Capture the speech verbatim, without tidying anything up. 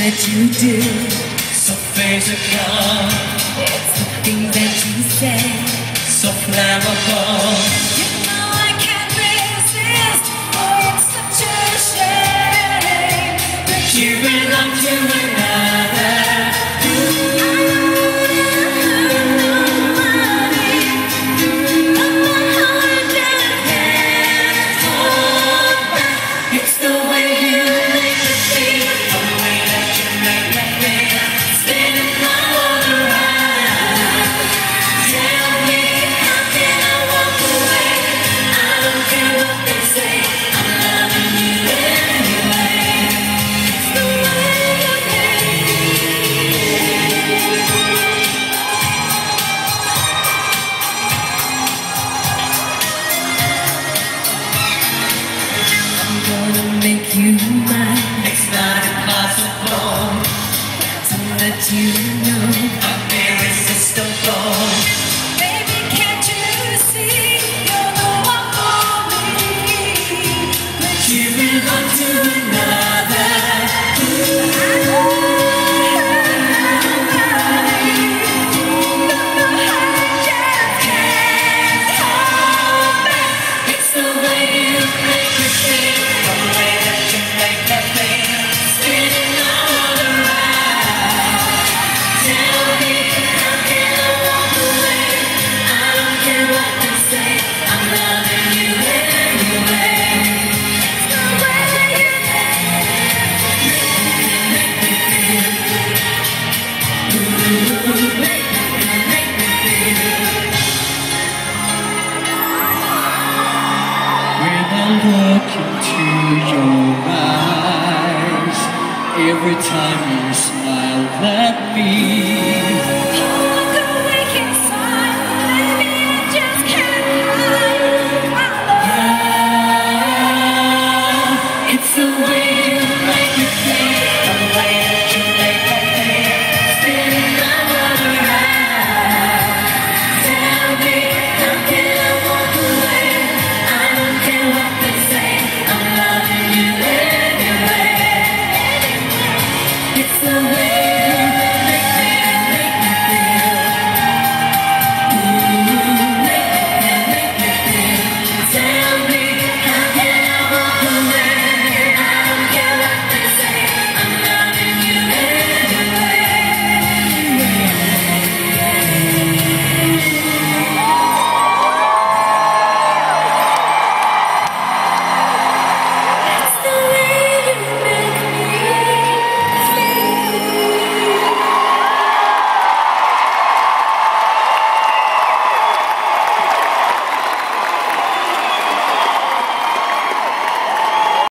that you do, so physical. it's the things that you say, so flammable. You know I can't resist, oh it's such a shame that You belong to another. Make you mine. It's not impossible To let you know I'm irresistible. Baby, can't you see you're the one for me? But You belong to another. It's the way you make me feel. When I look into your eyes, every time you smile at me,